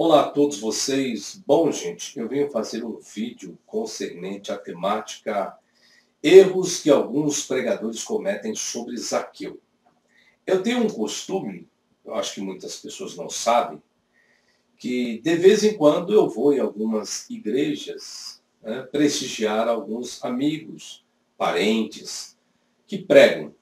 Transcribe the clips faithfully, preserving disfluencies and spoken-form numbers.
Olá a todos vocês. Bom, gente, eu venho fazer um vídeo concernente à temática erros que alguns pregadores cometem sobre Zaqueu. Eu tenho um costume, eu acho que muitas pessoas não sabem, que de vez em quando eu vou em algumas igrejas, né, prestigiar alguns amigos, parentes que pregam.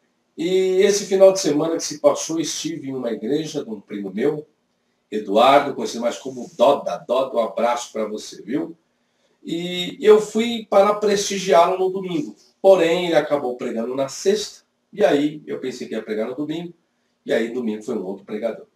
E esse final de semana que se passou, estive em uma igreja de um primo meu, Eduardo, conhecido mais como Doda. Doda, um abraço para você, viu? E eu fui para prestigiá-lo no domingo. Porém, ele acabou pregando na sexta, e aí eu pensei que ia pregar no domingo, e aí domingo foi um outro pregador.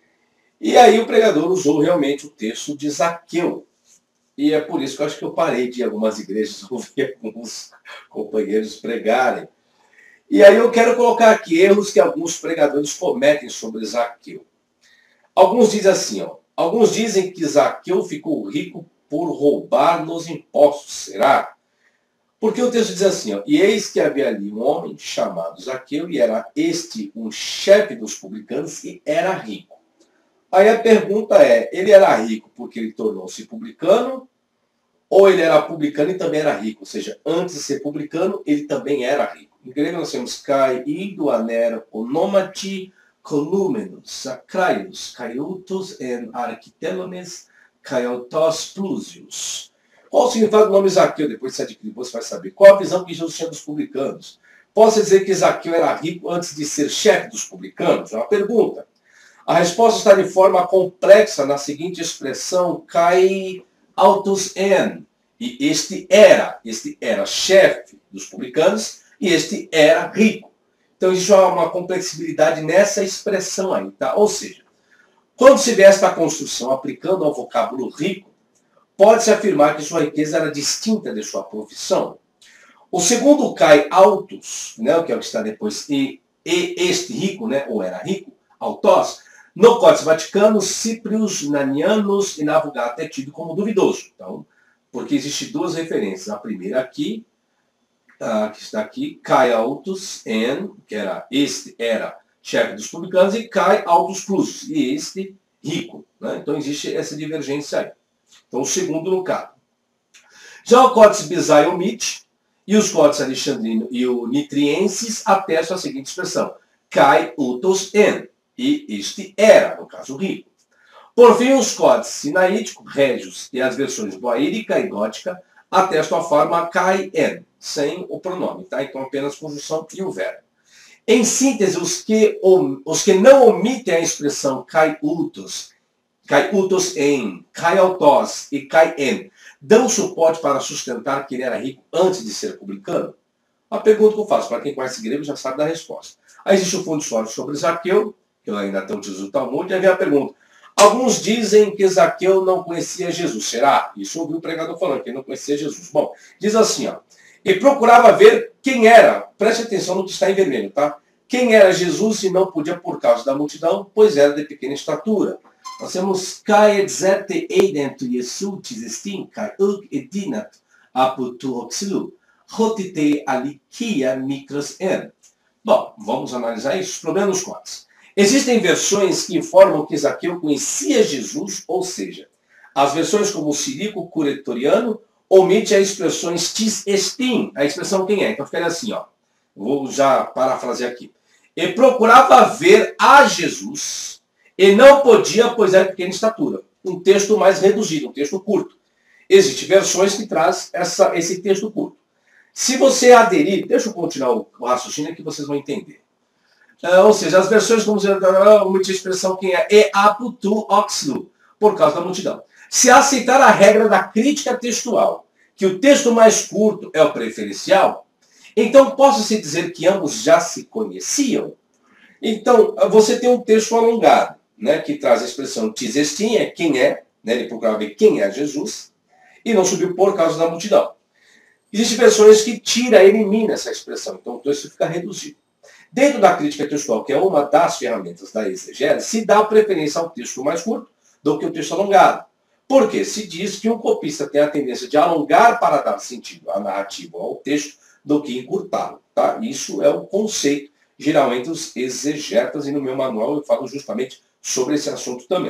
E aí o pregador usou realmente o texto de Zaqueu. E é por isso que eu acho que eu parei de ir a algumas igrejas ouvir alguns companheiros pregarem. E aí eu quero colocar aqui erros que alguns pregadores cometem sobre Zaqueu. Alguns dizem assim, ó, alguns dizem que Zaqueu ficou rico por roubar nos impostos. Será? Porque o texto diz assim, ó, e eis que havia ali um homem chamado Zaqueu, e era este um chefe dos publicanos e era rico. Aí a pergunta é, ele era rico porque ele tornou-se publicano, ou ele era publicano e também era rico? Ou seja, antes de ser publicano, ele também era rico. Em grego nós temos kai, ido, anera, onomati, colúmenos, sacraios, caiutos en arquitelones, caiotos plusios. Qual o significado do nome Zaqueu? Depois de se adquirir, você vai saber. Qual a visão que Jesus tinha dos publicanos? Posso dizer que Zaqueu era rico antes de ser chefe dos publicanos? É uma pergunta. A resposta está de forma complexa na seguinte expressão, kai autos en. E este era, este era chefe dos publicanos e este era rico. Então existe uma complexibilidade nessa expressão aí, tá? Ou seja, quando se vê esta construção aplicando ao vocábulo rico, pode-se afirmar que sua riqueza era distinta de sua profissão. O segundo kai autos, né, que é o que está depois, e, e este rico, né, ou era rico, autos, no Códice Vaticano, Ciprius, Nanianos e na Vulgata é tido como duvidoso. Então, porque existem duas referências. A primeira aqui, Uh, que está aqui, kai autos en, que era, este era chefe dos publicanos, e kai autos plus, e este rico. Né? Então existe essa divergência aí. Então o segundo no caso. Já o Códice Bizai omite, e os Códices Alexandrino e o Nitrienses atestam a seguinte expressão, kai autos en, e este era, no caso rico. Por fim, os Códices Sinaítico, Régios e as versões boaírica e gótica atestam a forma kai en, sem o pronome, tá? Então apenas conjunção e o verbo. Em síntese, os que, os que não omitem a expressão kai utos, kai utos en, kai autos e kai en, dão suporte para sustentar que ele era rico antes de ser publicano? A pergunta que eu faço, para quem conhece grego já sabe da resposta. Aí existe o fundo histórico sobre Zaqueu, que eu ainda tenho o Talmud, e aí vem a pergunta. Alguns dizem que Zaqueu não conhecia Jesus. Será? Isso eu ouvi o pregador falando, que ele não conhecia Jesus. Bom, diz assim, ó. E procurava ver quem era, preste atenção no que está em vermelho, tá? Quem era Jesus e não podia por causa da multidão, pois era de pequena estatura. Nós temos kai exerte eidem tu Jesu tisestin, kai ug edinat aputu oxilu, hotite alikia micros en. Bom, vamos analisar isso. Os problemas quais? Existem versões que informam que Zaqueu conhecia Jesus, ou seja, as versões como o Sirico Curetoriano omite as expressões tis estim, a expressão quem é. Então ficaria assim, ó. Vou já parafrasear aqui. E procurava ver a Jesus e não podia, pois era de pequena estatura. Um texto mais reduzido, um texto curto. Existem versões que trazem essa, esse texto curto. Se você aderir, deixa eu continuar o, o raciocínio que vocês vão entender. Uh, ou seja, as versões como omite a expressão quem é e aputu oxlu, por causa da multidão. Se aceitar a regra da crítica textual, que o texto mais curto é o preferencial, então posso-se dizer que ambos já se conheciam? Então, você tem um texto alongado, né, que traz a expressão tisestim, é quem é, né, ele procurava ver quem é Jesus, e não subiu por causa da multidão. Existem versões que tira, elimina essa expressão, então o texto fica reduzido. Dentro da crítica textual, que é uma das ferramentas da exegese, se dá preferência ao texto mais curto do que o texto alongado. Porque se diz que um copista tem a tendência de alongar para dar sentido à narrativa ou ao texto do que encurtá-lo. Tá? Isso é o conceito, geralmente, dos exegetas, e no meu manual eu falo justamente sobre esse assunto também.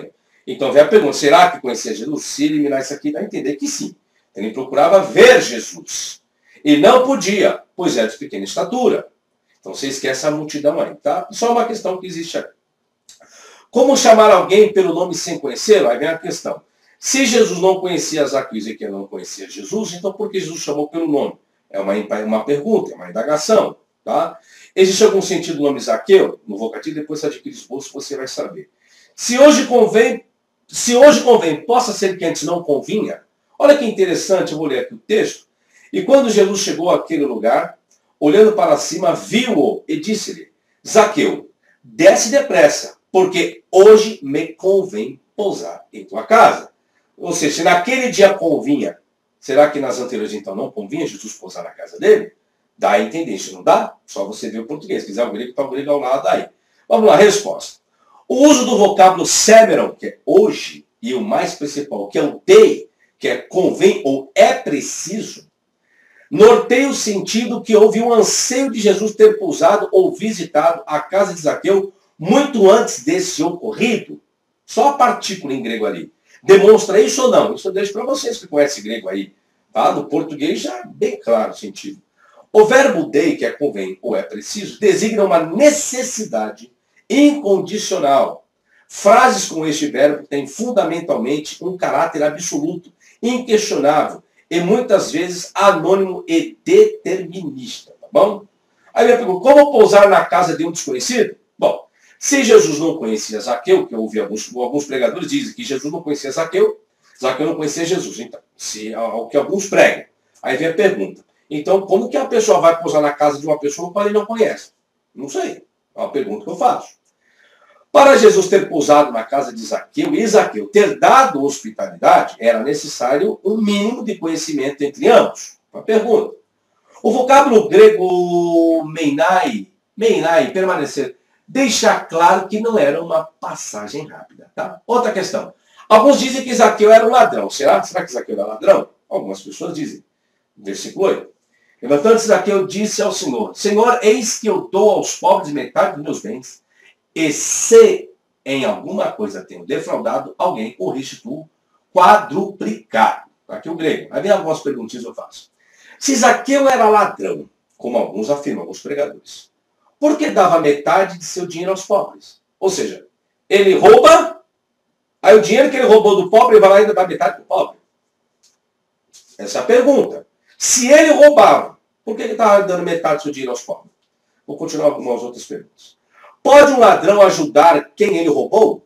Então vem a pergunta, será que conhecia Jesus? Se eliminar isso aqui, dá a entender que sim. Ele procurava ver Jesus. E não podia, pois era de pequena estatura. Então você esquece a multidão aí, tá? Só uma questão que existe aí. Como chamar alguém pelo nome sem conhecê-lo? Aí vem a questão. Se Jesus não conhecia Zaqueu e Ezequiel não conhecia Jesus, então por que Jesus chamou pelo nome? É uma, uma pergunta, é uma indagação. Tá? Existe algum sentido no nome Zaqueu? No vocativo, depois você adquire esboço, você vai saber. Se hoje convém, se hoje convém, possa ser que antes não convinha. Olha que interessante, eu vou ler aqui o texto. E quando Jesus chegou àquele lugar, olhando para cima, viu-o e disse-lhe, Zaqueu, desce depressa, porque hoje me convém pousar em tua casa. Ou seja, se naquele dia convinha, será que nas anteriores então não convinha Jesus pousar na casa dele? Dá a entender, isso não dá? Só você vê o português. Se quiser o grego, está o grego ao lado aí. Vamos lá, resposta. O uso do vocábulo semeron, que é hoje, e o mais principal, que é o dei, que é convém ou é preciso, norteia o sentido que houve um anseio de Jesus ter pousado ou visitado a casa de Zaqueu muito antes desse ocorrido. Só a partícula em grego ali. Demonstra isso ou não? Isso eu deixo para vocês que conhecem grego aí. Tá? No português já é bem claro o sentido. O verbo dei, que é convém ou é preciso, designa uma necessidade incondicional. Frases com este verbo têm fundamentalmente um caráter absoluto, inquestionável e muitas vezes anônimo e determinista. Tá bom? Aí eu pergunto, como pousar na casa de um desconhecido? Bom, se Jesus não conhecia Zaqueu, que eu ouvi alguns, alguns pregadores dizem que Jesus não conhecia Zaqueu, Zaqueu não conhecia Jesus. Então, se é o que alguns pregam. Aí vem a pergunta. Então, como que a pessoa vai pousar na casa de uma pessoa que ele não conhece? Não sei. É uma pergunta que eu faço. Para Jesus ter pousado na casa de Zaqueu e Zaqueu ter dado hospitalidade, era necessário um mínimo de conhecimento entre ambos. Uma pergunta. O vocábulo grego meinai, meinai, permanecer, deixa claro que não era uma passagem rápida. Tá? Outra questão. Alguns dizem que Zaqueu era um ladrão. Será? Será que Zaqueu era ladrão? Algumas pessoas dizem. Versículo oito. Levantando-se Zaqueu, disse ao Senhor, Senhor, eis que eu dou aos pobres metade dos meus bens, e se em alguma coisa tenho defraudado alguém, o restituo quadruplicado. Aqui o grego. Aí vem algumas perguntinhas que eu faço. Se Zaqueu era ladrão, como alguns afirmam, alguns pregadores, por que dava metade de seu dinheiro aos pobres? Ou seja, ele rouba, aí o dinheiro que ele roubou do pobre, ele vai lá e ainda dá metade do pobre. Essa é a pergunta. Se ele roubava, por que ele estava dando metade do seu dinheiro aos pobres? Vou continuar com algumas outras perguntas. Pode um ladrão ajudar quem ele roubou?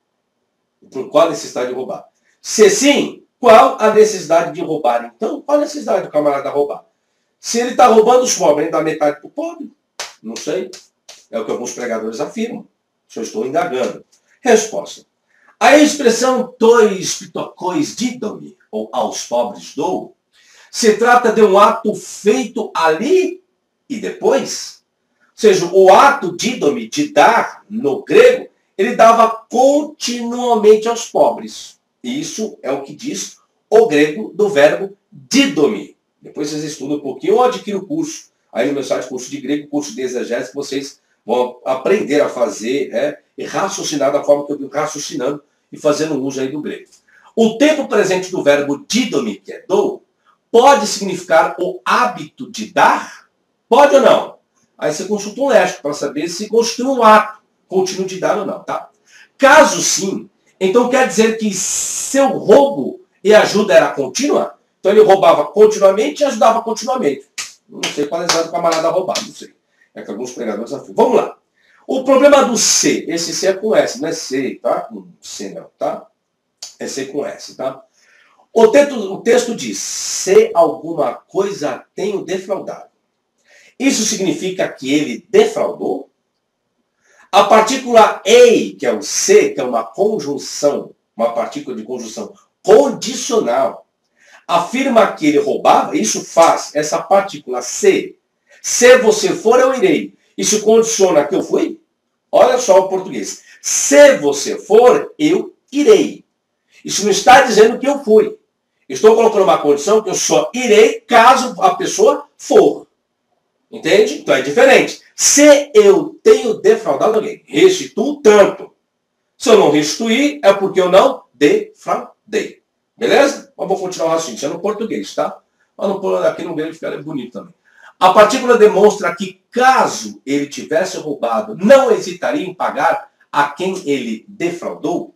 Por qual a necessidade de roubar? Se sim, qual a necessidade de roubar? Então, qual a necessidade do camarada roubar? Se ele está roubando os pobres, ele dá metade para o pobre? Não sei. É o que alguns pregadores afirmam. Se eu estou indagando. Resposta. A expressão tois pitocóis didomi, ou aos pobres dou, se trata de um ato feito ali e depois. Ou seja, o ato didomi, de dar, no grego, ele dava continuamente aos pobres. Isso é o que diz o grego do verbo didomi. Depois vocês estudam um pouquinho ou adquirem o curso. Aí no meu site, curso de grego, curso de exegese, que vocês vão aprender a fazer é, e raciocinar da forma que eu vim raciocinando e fazendo uso aí do grego. O tempo presente do verbo didomi, que é dou, pode significar o hábito de dar? Pode ou não? Aí você consulta um léxico para saber se constitui um ato contínuo de dar ou não, tá? Caso sim, então quer dizer que seu roubo e ajuda era contínua? Então ele roubava continuamente e ajudava continuamente. Não sei qual é o camarada roubar, não sei. É que alguns pregadores afirmam. Vamos lá. O problema do C, esse C é com S, não é C, tá? Com C não, tá? É C com S, tá? O texto, o texto diz, se alguma coisa tenho defraudado. Isso significa que ele defraudou? A partícula ei, que é o se, que é uma conjunção, uma partícula de conjunção condicional, afirma que ele roubava, isso faz essa partícula se. Se você for, eu irei. Isso condiciona que eu fui? Olha só o português. Se você for, eu irei. Isso não está dizendo que eu fui. Estou colocando uma condição que eu só irei caso a pessoa for. Entende? Então é diferente. Se eu tenho defraudado alguém, restituo tanto. Se eu não restituir, é porque eu não defraudei. Beleza? Mas vou continuar o raciocínio. Isso é no português, tá? Mas no, aqui no grego fica bonito também. A partícula demonstra que, caso ele tivesse roubado, não hesitaria em pagar a quem ele defraudou.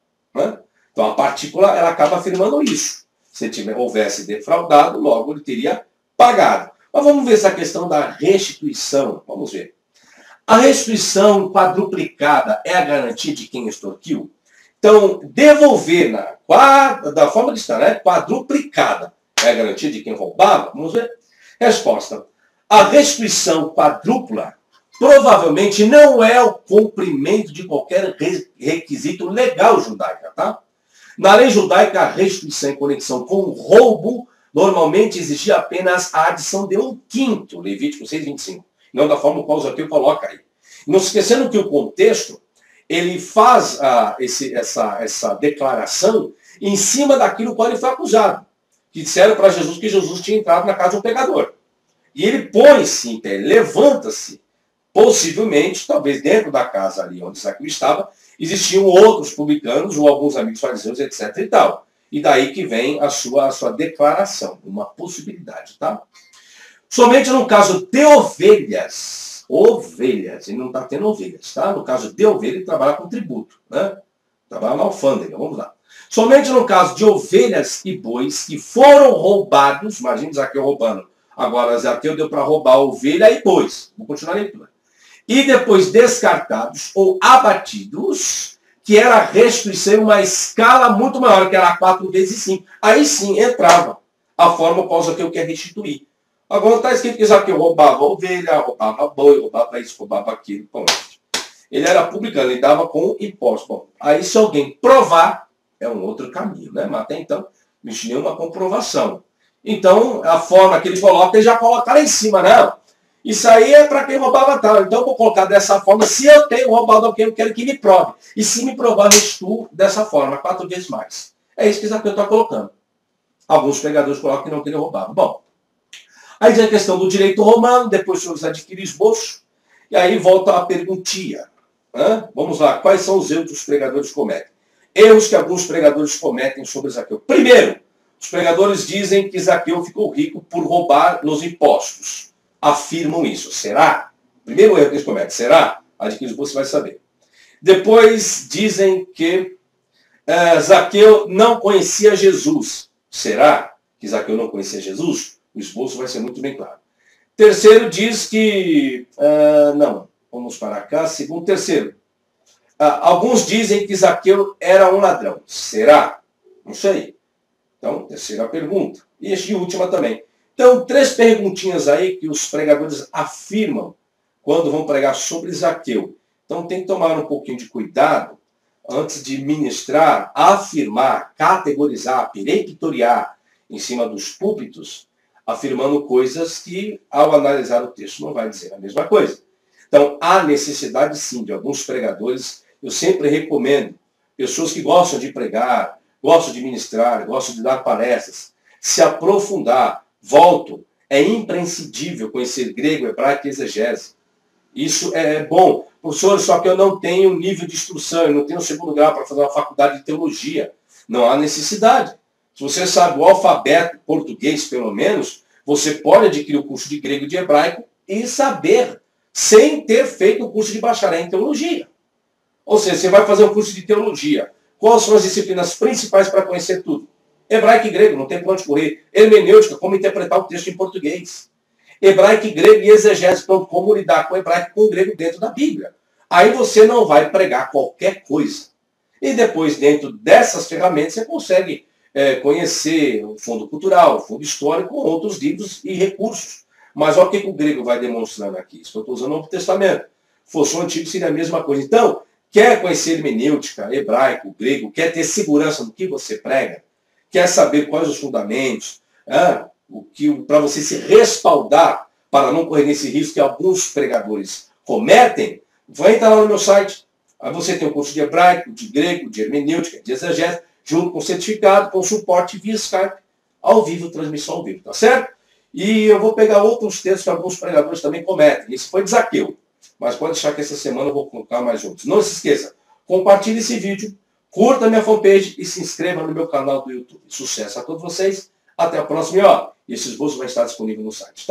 Né? Então a partícula ela acaba afirmando isso. Se ele tiver, houvesse defraudado, logo ele teria pagado. Mas vamos ver essa questão da restituição. Vamos ver. A restituição quadruplicada é a garantia de quem extorquiu? Então, devolver na, da forma que está, né? Quadruplicada é a garantia de quem roubava? Vamos ver. Resposta. A restituição quadrupla provavelmente não é o cumprimento de qualquer requisito legal judaico, tá? Na lei judaica, a restituição em conexão com o roubo normalmente exigia apenas a adição de um quinto, Levítico seis, vinte e cinco. Não da forma como o Zaqueu coloca aí. Não se esquecendo que o contexto, ele faz ah, esse, essa, essa declaração em cima daquilo qual ele foi acusado. Que disseram para Jesus que Jesus tinha entrado na casa de um pecador. E ele põe-se em pé, levanta-se, possivelmente, talvez dentro da casa ali onde Zaqueu estava, existiam outros publicanos ou alguns amigos fariseus, etc e tal. E daí que vem a sua, a sua declaração, uma possibilidade, tá? Somente no caso de ovelhas, ovelhas, ele não está tendo ovelhas, tá? No caso de ovelha, ele trabalha com tributo, né? Trabalha na alfândega, vamos lá. Somente no caso de ovelhas e bois que foram roubados, imagina Zaqueu roubando. Agora, Zaqueu deu para roubar ovelha e bois. Vou continuar a leitura. E depois descartados ou abatidos, que era a restituição em uma escala muito maior, que era quatro vezes cinco. Aí sim entrava a forma qual Zaqueu quer restituir. Agora está escrito que Zaqueu roubava ovelha, roubava boi, roubava isso, roubava aquilo. Bom, ele era publicano, ele dava com imposto. Bom, aí se alguém provar, é um outro caminho, né? Mas até então, não tinha nenhuma comprovação. Então, a forma que ele coloca, ele já coloca lá em cima, né? Isso aí é para quem roubava tal. Então, eu vou colocar dessa forma. Se eu tenho roubado alguém, eu quero que me prove. E se me provar, eu restituo dessa forma, quatro vezes mais. É isso que Zaqueu está colocando. Alguns pregadores colocam que não queriam roubar. Bom, aí vem a questão do direito romano, depois o senhor adquire esboço, e aí volta a perguntinha. Hã? Vamos lá, quais são os erros que os pregadores cometem? Erros que alguns pregadores cometem sobre Zaqueu. Primeiro, os pregadores dizem que Zaqueu ficou rico por roubar nos impostos. Afirmam isso. Será? Primeiro erro que eles cometem. Será? Adquire esboço, você vai saber. Depois dizem que uh, Zaqueu não conhecia Jesus. Será que Zaqueu não conhecia Jesus? O esboço vai ser muito bem claro. Terceiro diz que... Uh, não, vamos para cá. Segundo, terceiro. Uh, alguns dizem que Zaqueu era um ladrão. Será? Não sei. Então, terceira pergunta. E a última também. Então, três perguntinhas aí que os pregadores afirmam quando vão pregar sobre Zaqueu. Então, tem que tomar um pouquinho de cuidado antes de ministrar, afirmar, categorizar, peremptoriar em cima dos púlpitos, afirmando coisas que, ao analisar o texto, não vai dizer a mesma coisa. Então, há necessidade, sim, de alguns pregadores. Eu sempre recomendo, pessoas que gostam de pregar, gostam de ministrar, gostam de dar palestras, se aprofundar. Volto, é imprescindível conhecer grego, hebraico e exegese. Isso é bom. Professor, só que eu não tenho nível de instrução, eu não tenho segundo grau para fazer uma faculdade de teologia. Não há necessidade. Se você sabe o alfabeto português, pelo menos, você pode adquirir o curso de grego e de hebraico e saber, sem ter feito o curso de bacharel em teologia. Ou seja, você vai fazer um curso de teologia. Quais são as disciplinas principais para conhecer tudo? Hebraico e grego, não tem para onde correr. Hermenêutica, como interpretar o texto em português. Hebraico e grego e exegese, então, como lidar com o hebraico e com o grego dentro da Bíblia. Aí você não vai pregar qualquer coisa. E depois, dentro dessas ferramentas, você consegue é, conhecer o fundo cultural, o fundo histórico, outros livros e recursos. Mas olha o que o grego vai demonstrando aqui. Isso eu estou usando o Novo Testamento. Se fosse o Antigo, seria a mesma coisa. Então, quer conhecer hermenêutica, hebraico, grego, quer ter segurança no que você prega, quer saber quais os fundamentos, ah, o que para você se respaldar para não correr nesse risco que alguns pregadores cometem, vai entrar lá no meu site. Aí você tem um curso de hebraico, de grego, de hermenêutica, de exegese, junto com certificado, com suporte via Skype, ao vivo, transmissão ao vivo, tá certo? E eu vou pegar outros textos que alguns pregadores também cometem. Esse foi de Zaqueu, mas pode deixar que essa semana eu vou colocar mais outros. Não se esqueça, compartilhe esse vídeo, curta minha fanpage e se inscreva no meu canal do YouTube. Sucesso a todos vocês. Até a próxima. E ó, esse esboço vai estar disponível no site.